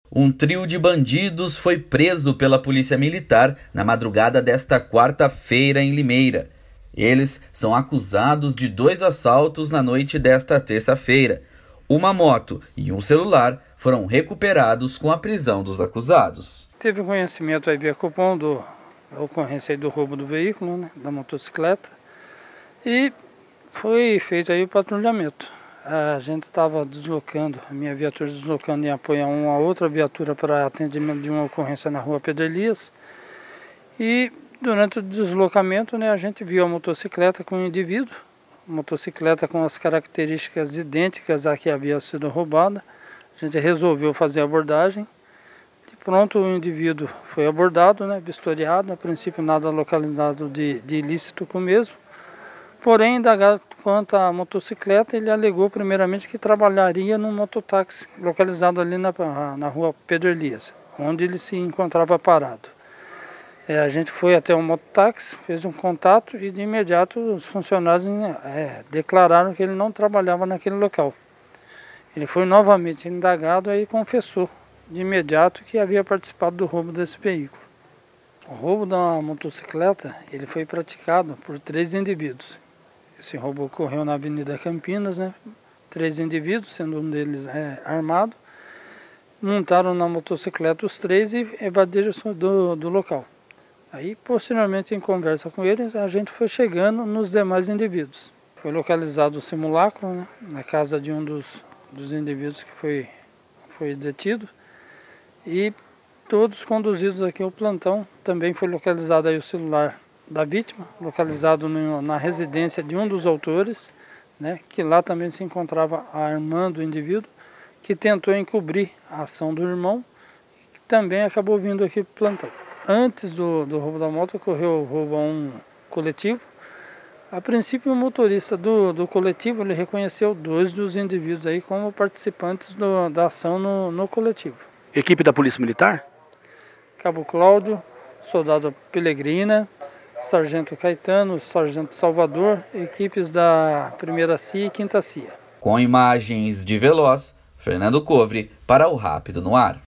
Um trio de bandidos foi preso pela Polícia Militar na madrugada desta quarta-feira em Limeira. Eles são acusados de 2 assaltos na noite desta terça-feira. Uma moto e um celular foram recuperados com a prisão dos acusados. Teve conhecimento aí via Copom da ocorrência aí do roubo do veículo, né, da motocicleta, e foi feito aí o patrulhamento. A gente estava deslocando, a minha viatura deslocando em apoio a uma outra viatura para atendimento de uma ocorrência na rua Pedro Elias. E durante o deslocamento, né, a gente viu a motocicleta com o indivíduo, motocicleta com as características idênticas à que havia sido roubada. A gente resolveu fazer a abordagem. De pronto o indivíduo foi abordado, né, vistoriado, a princípio nada localizado de ilícito com o mesmo. Porém, indagado quanto à motocicleta, ele alegou primeiramente que trabalharia num mototáxi localizado ali na rua Pedro Elias, onde ele se encontrava parado. A gente foi até o mototáxi, fez um contato e de imediato os funcionários declararam que ele não trabalhava naquele local. Ele foi novamente indagado e confessou de imediato que havia participado do roubo desse veículo. O roubo da motocicleta ele foi praticado por 3 indivíduos. Esse roubo ocorreu na Avenida Campinas, né? 3 indivíduos, sendo um deles armado, montaram na motocicleta os 3 e evadiram do local. Aí, posteriormente, em conversa com eles, a gente foi chegando nos demais indivíduos. Foi localizado o simulacro, né, na casa de um dos indivíduos que foi detido, e todos conduzidos aqui ao plantão. Também foi localizado aí o celular da vítima, localizado na residência de um dos autores, né, que lá também se encontrava armando o indivíduo, que tentou encobrir a ação do irmão, que também acabou vindo aqui para o plantão. Antes do roubo da moto, ocorreu o roubo a um coletivo. A princípio, o motorista do coletivo ele reconheceu 2 dos indivíduos aí como participantes da ação no coletivo. Equipe da Polícia Militar? Cabo Cláudio, soldado Pelegrina, Sargento Caetano, Sargento Salvador, equipes da 1ª CIA e 5ª CIA. Com imagens de Veloz, Fernando Covre para o Rápido no Ar.